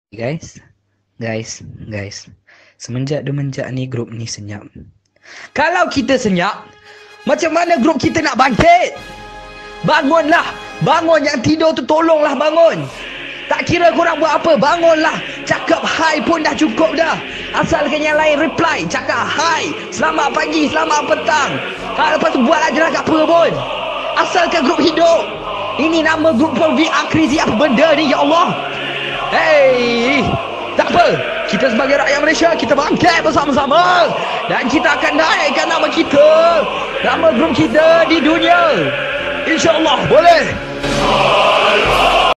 Guys, guys. Semenjak ni grup ni senyap. Kalau kita senyap, macam mana grup kita nak bangkit? Bangunlah. Bangun, yang tidur tu tolonglah bangun. Tak kira korang buat apa, bangunlah. Cakap hi pun dah cukup dah. Asalkan yang lain reply, cakap hi, selamat pagi, selamat petang. Kalau lepas tu buat aja lah kat apa pun. Asalkan grup hidup. Ini nama grup pun VR Crazy, apa benda ni, ya Allah. Hey, tak apa. Kita sebagai rakyat Malaysia, kita bangkit bersama-sama. Dan kita akan naikkan nama kita, nama grup kita di dunia. InsyaAllah boleh.